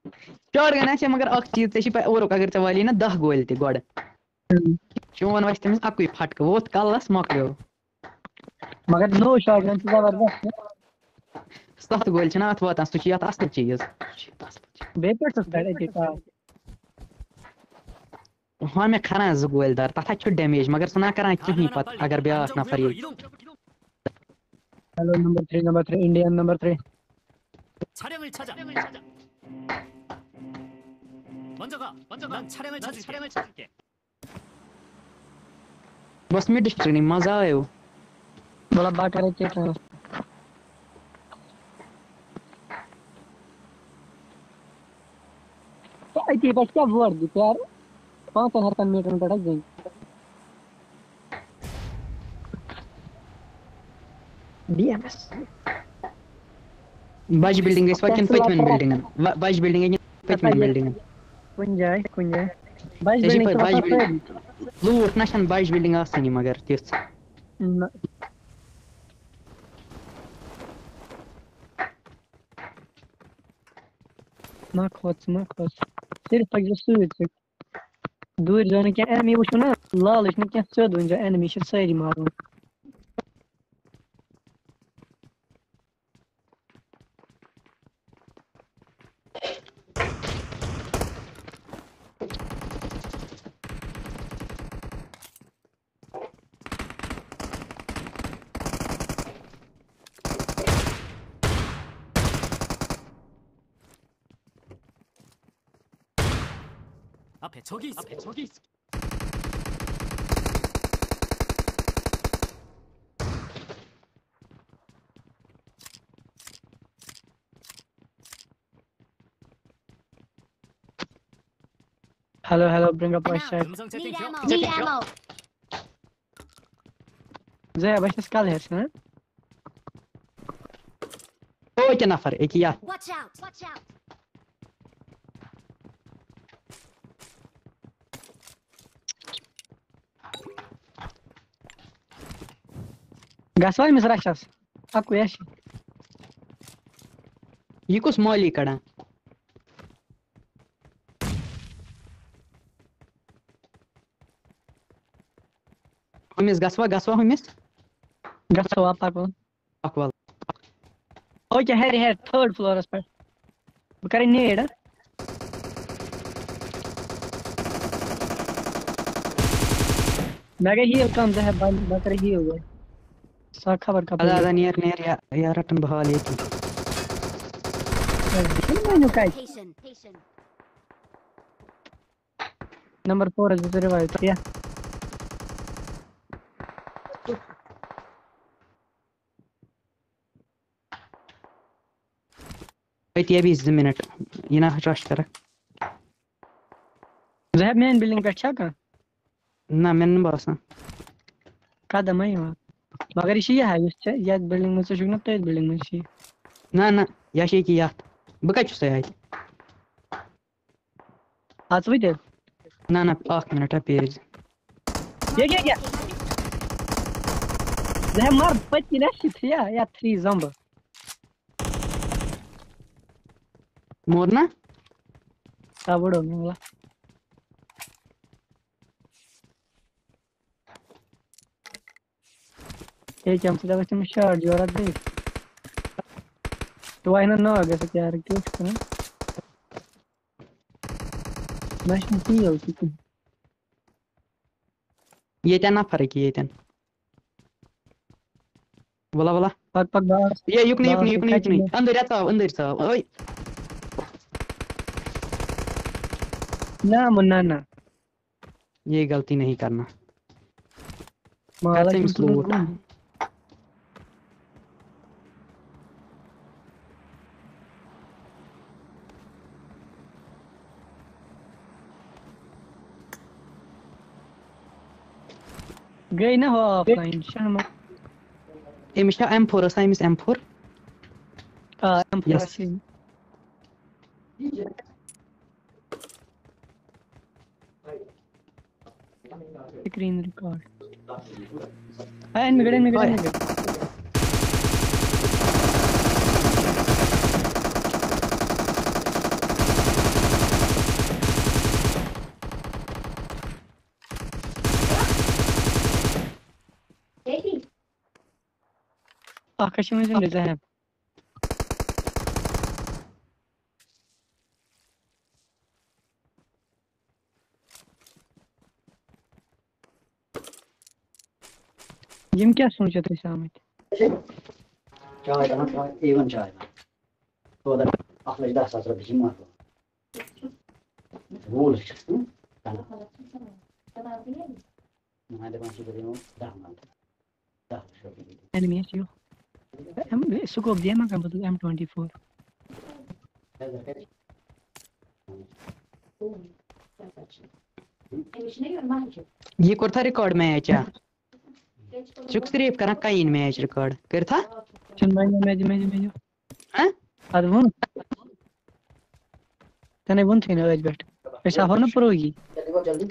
Shotgun आसे मगर अख चीज ते पे और अगर ते वाली ना 10 गोल ते गोड चोन वस तमिस अकुई फटक वोत कल्लस मकलियो मगर नो शॉटगन से जबरदस्त 7 गोल छना अथ वातान सु छी अथ असल चीज बेपर तो साइड के का हाँ मैं खरा 2 गोल दार तथा छु डैमेज मगर सुना करा कहीं पत अगर ब्याक नफर ये हेलो नंबर 3 इंडियन नंबर 3 차량을 찾아. 먼저 가. 난 차량을 찾을게. बस मिड स्ट्रीम मजा आयो बोला बात करे चेक करो तो आई थी बस क्या वर्ड दी यार 5 मीटर में टक गई डीएमएस बाज बिल्डिंग इस वकिन पतवन बिल्डिंग बाज बिल्डिंग पतवन बिल्डिंग कुन जाए बाज बिल्डिंग तो बाज लूट नशन बाज बिल्डिंग आसनी मगर तिस मा खोच सिर्फ पग सूट दूर जाने क्या एनिमी वो ना लाल इसने क्या सद वन जो एनिमी छ सारी मारो 앞에 적이 있어. Hello bring up my side 음성 채팅 켜. Need ammo. زي باش نسكال هيرس ها ओ क्या नफर एक या Watch out. Gasol mis rachas aku yashi ये कुछ मौली कड़ा हमिस गसवा हमिस गसवा पाको अकवाल ओके हेरी हेड थर्ड फ्लोर पर बकरी नेड मैं हील कम है बकरी हील हुआ सा खबर का अदा नियर या रटन बहाल ये थी मैंने काय Patient. नंबर 4 है जो रिवाइव किया ये भी 2 मिनट यना रश कर ज़हब मेन बिल्डिंग पे अच्छा का ना मैंने बासा कदम है वहां मगर ये है इस या बिल्डिंग में से शुरू ना तो बिल्डिंग में से ना या शे की यात बकच से है आज भी दे ना 1 मिनट पेज ये क्या ज़हब मार पति ना शिट या 3 जंब मोरना साबड़ो में वाला ये क्या मतलब है तुम शॉट जोरा दे तो आई नो आगे से क्या रखते हो ना मैच में ही होती थी ये तना फर्क ये तन बोला पग बाहर ये युकनी अंदर सा ओए ना मुन्ना ना ये गलती नहीं करना माला करते स्लो गई ना हो ऑफलाइन शर्मा एमिशा M4 असाइमिस M4 M4 स्क्रीन रिकॉर्ड निकले Arkadaşımız önünde Zahab. Jim क्या सोचा था शाम चाय ना even चाय ना तो अगर अखिल 10,000 रुपये की मार वो ले मैं देखो ऐसे करेंगे 10 enemy है यो हम scope दिया मैं कर M24 ये कोर्था रिकॉर्ड मैच है चुक सिर्फ करना कहीं मैच रिकॉर्ड कर था चल मैं हैं अब वो तने वन थे ना आज बैठ ऐसा हो ना प्रोगी जल्दी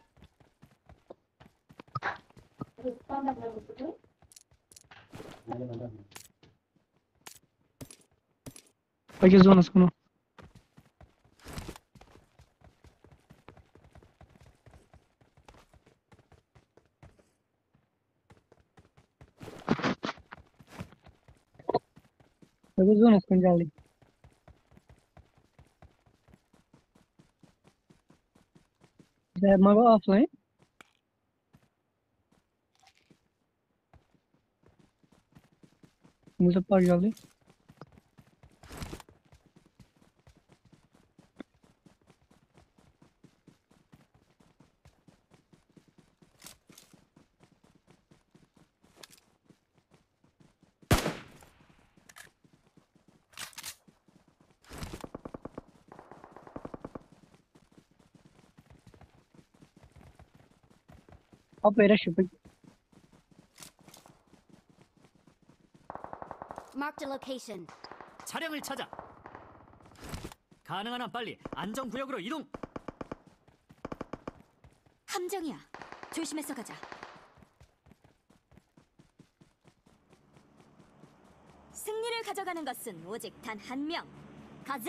ओके जोन सुनो ओके जोन सुन जल्दी जब मगो ऑफलाइन मुझे पढ़ जल्दी अब मेरा ship Marked a location. 차량을 찾아. 가능한 한 빨리 안전 구역으로 이동. 함정이야. 조심해서 가자. 승리를 가져가는 것은 오직 단 한 명. 가자!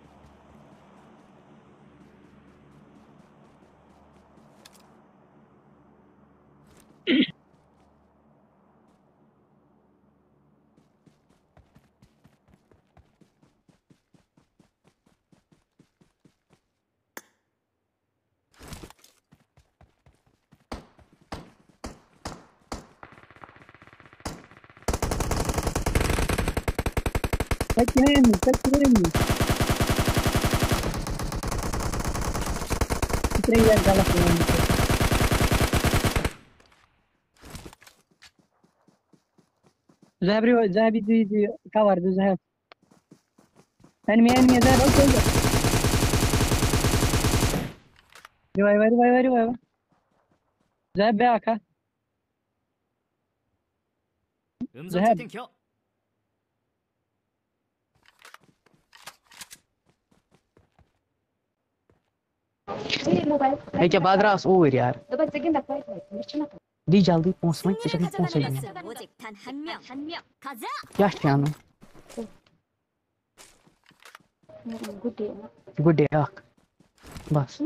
Take Trailer dalla frente. Zabi di cover do Zahab. Enemy Zahab. Okay. Revive. Zahab back. 음성 Zahab. 채팅 켜. है क्या बाद रास ओवर यार दी जल्दी पहुंच मत 승리를 चल पहुंच 가져가는 जाए 것은 오직 단 한 명. 가자! क्या ठानो गुड डे आख बस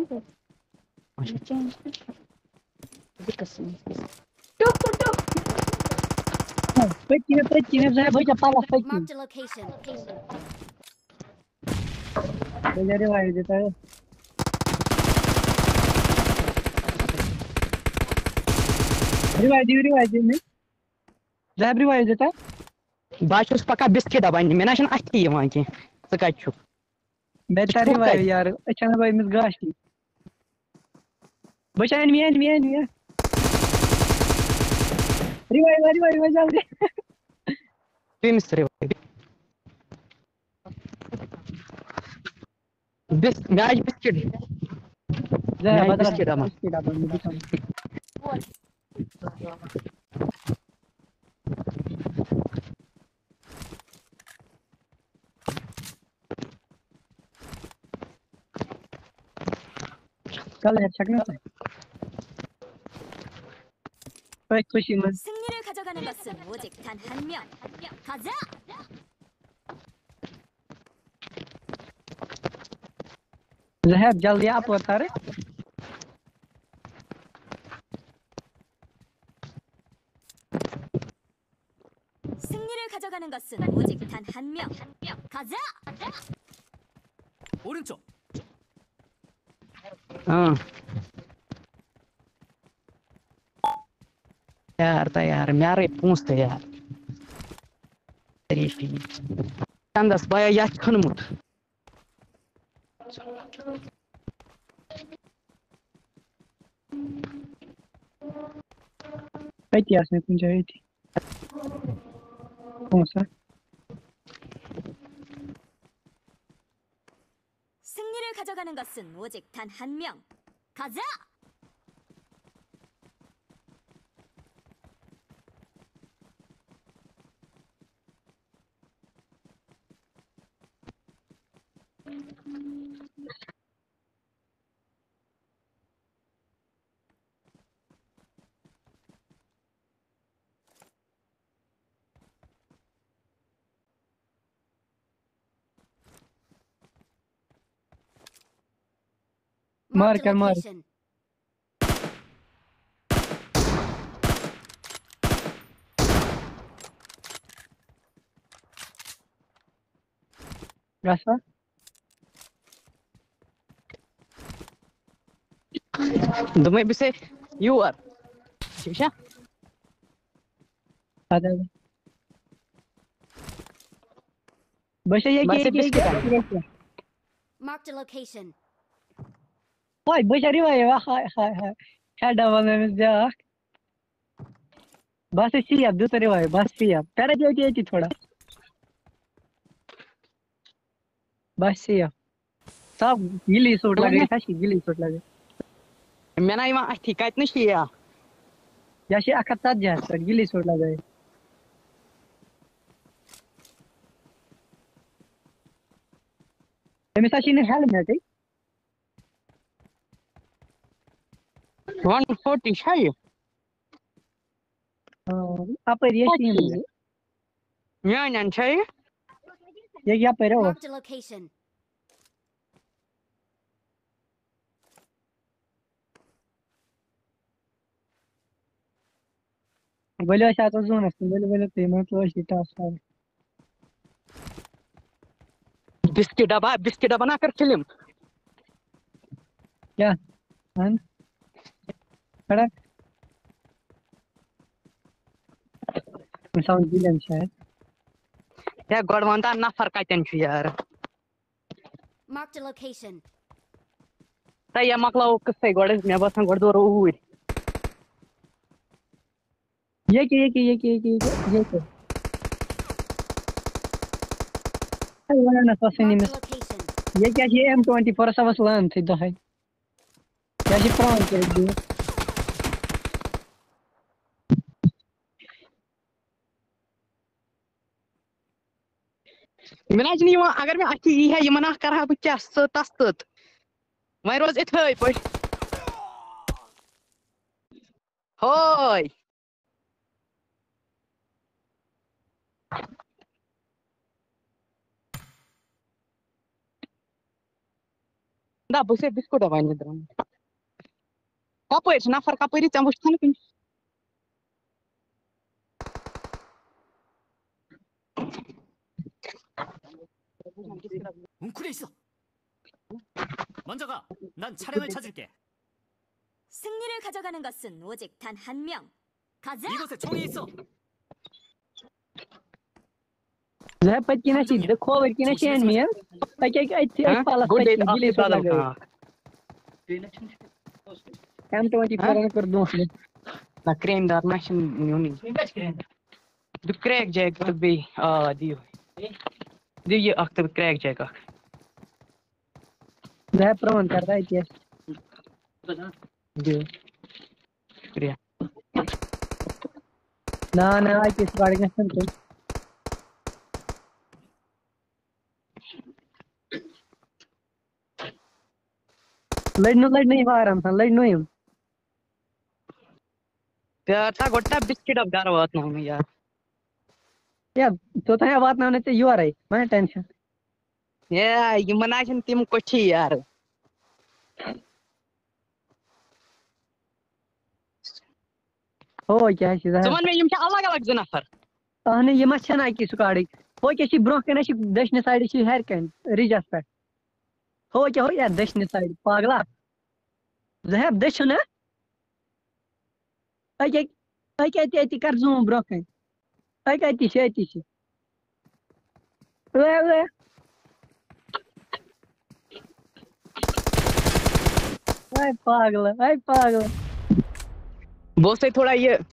Pequeno, Zahab, vai tapar a fake. Marked a location. Ele revive देता है. Revive में. Zahab revive देता है. बाचुस पक्का बिस्किट दबानी मैं ना शन अथी यहां के सकाचु Better revive यार. अच्छा ना भाई मिस गाशी. बचा enemy. Revive जल्दी. टीम्स रे बिस गाज बिस्किट Zahab बिस्किट अमा कल अच्छा करना था. भाई खुशी में. 승리를 가져가는 것은 오직 단 한 명. 가자! Zahab जल्दी आप बता रहे. 승리를 가져가는 것은 오직 단 한 명. 가자. 오른쪽. हाँ यार तो यार मेरे पूछते यार तरीफी चंदस बाया याद खनमुत इतिहास में कुछ है थी कौन सा 승리를 가져가는 것은 오직 단 한 명. 가자. मार Marked a कर मार location. रास्ता तुम्हें भी से यू आर शिक्षा आधा बस ये बस कि बिस्किट Marked a location. हाय बस अरे भाई हाय हाय हाय क्या डबल में जा बस सी अब दूसरे भाई बस सी अब तेरा जो कि थोड़ा बस सी अब सब गिली सूट लगे था गिली सूट लगे मैंने ये वहाँ ठीक है इतनी शिया जैसे अकत्ता जैसे गिली सूट लगे हमेशा शी ने हेलमेट है 140 शायद आप ये सी यान शायद ये क्या पे रहो Marked a location. बोलो ऐसा तो जोन है बोलो बोलो ते मतलब शीटा सारे बिस्किट बना कर फिल्म क्या हाँ खड़ा साउंड विलन शायद या गडवंता नफर का टेंशन यार Marked a location. तय मकलाओ किससे गड मैं बसन गड दो रूर ये कि अरे वाला ना फसनी Marked में a location. ये क्या ये M24 सब सलाम थी तो है क्या जी प्राण कर दिया मैंने आज नहीं वहाँ अगर मैं अच्छी ये है ये मना कर रहा बच्चा तस्त वही रोज इथे पर होय ना बसे बिस्कुट वाइन दरम कपैर नफर कपैरी चम वुछन कुन 웅크려 있어. 먼저 가. 난 차량을 찾을게. 승리를 가져가는 것은 오직 단 한 명. 가자. 이곳에 총이 있어. जब पत की ना शी देखो वर की ना शेन में क्या क्या इतनी पाला गुड डे गिली सूट लगे हां M24 ने कर दूं उसने ना क्रेन दार मशीन न्यूनी द क्रैक जैक तो बे दियो ये अख्तर क्रैक जैक जब प्रमाण करता है इतिहास दियो शुक्रिया ना आई किस गाड़ी में सुनते लड़ने आराम था लड़नो ही ता गोटा बिस्किट अब घर वात ना यार यार तो था बात ना होने से यू आ रही मैं टेंशन ये मनाशन तिम कोठी यार हो क्या है सीधा जमान में यम अलग अलग नफर अहने ये मत छना की सुकाड़ी हो के ब्रो कने दशने साइड हेर कन रिजस पे हो के हो यार दशने साइड पागला जहब दशना अके अति कर जूम ब्रो कन अति वे पागला वो से थोड़ा ये